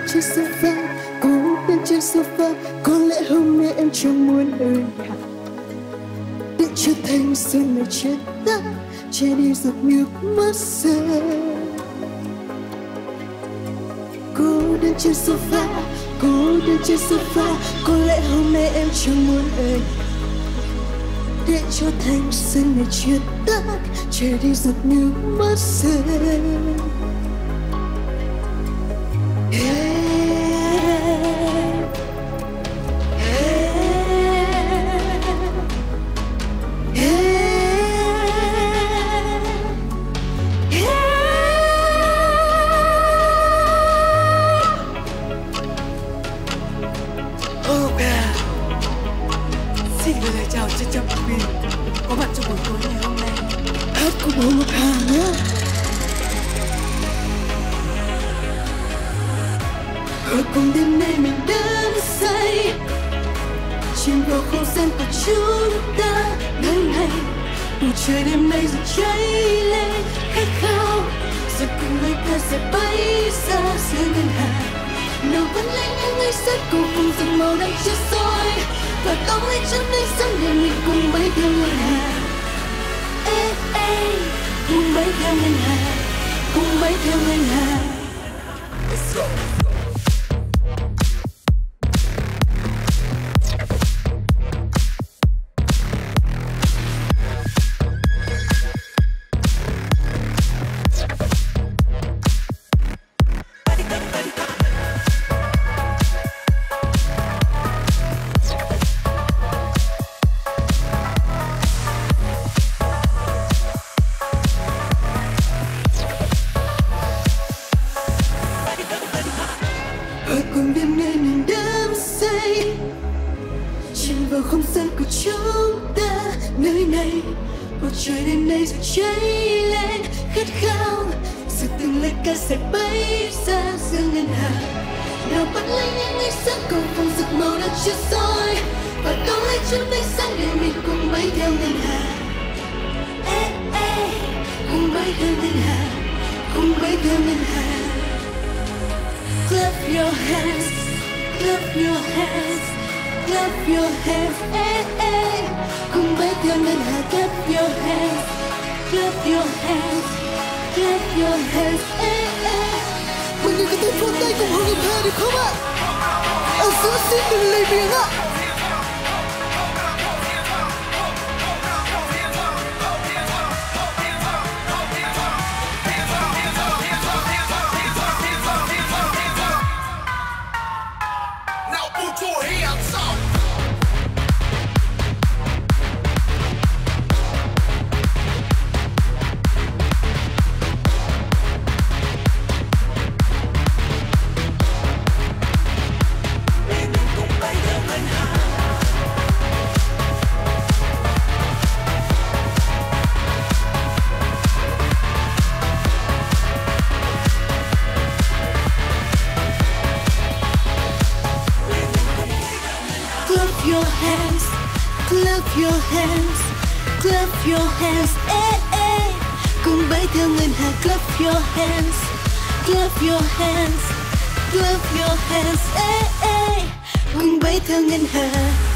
trên sofa, cô đang trên sofa. Có lẽ hôm nay em chẳng muốn ở nhà, để cho thanh xuân này chết tắt, che đi giọt nước mắt rơi. Cô đang trên sofa, cô đang trên sofa. Có lẽ hôm nay em chẳng muốn ở nhà, để cho thanh xuân này chết tắt, che đi giọt nước mắt rơi. Có mặt trong buổi tối ngày hôm nay. Hát cùng Hồ Ngọc Hà nhé. Ở cùng đêm nay mình đắm say, chìm vào không gian của chúng ta. Nơi này bầu trời đêm nay rồi cháy lên khát khao, rồi cùng lời ca sẽ bay ra giữa ngân hà. Nào vẫn lạnh những ngày sắc cùng cùng rực màu đang chiếu soi, và tóm lấy chân ánh sáng để mình cùng bay theo ngân hà. Ê ê, cùng bay theo ngân hà, cùng bay theo ngân hà. Let's go. Cùng đêm nay mình đắm say, chìm vào không gian của chúng ta. Nơi này bầu trời đêm nay rồi cháy lên khát khao, rồi từng lời ca sẽ bay ra giữa ngân hà. Nào bắt lấy những ánh sáng cầu vồng rực màu đang chiếu soi, và tóm lấy chút ánh sáng để mình cùng bay theo ngân hà. Ê ê, cùng bay theo ngân hà, cùng bay theo ngân hà. Clap your hands, clap your hands, clap your hands, eh, eh. Cùng bay theo ngân hà, clap your hands, clap your hands, clap your hands, eh, eh. Mọi người có thể vỗ tay cùng Hồ Ngọc Hà được không ạ? Ở giữa xin đừng lười biếng ạ. Clap your hands, clap your hands, eh, eh. Cùng bay theo ngân hà, clap your hands, clap your hands, clap your hands, eh, eh. Cùng bay theo ngân hà.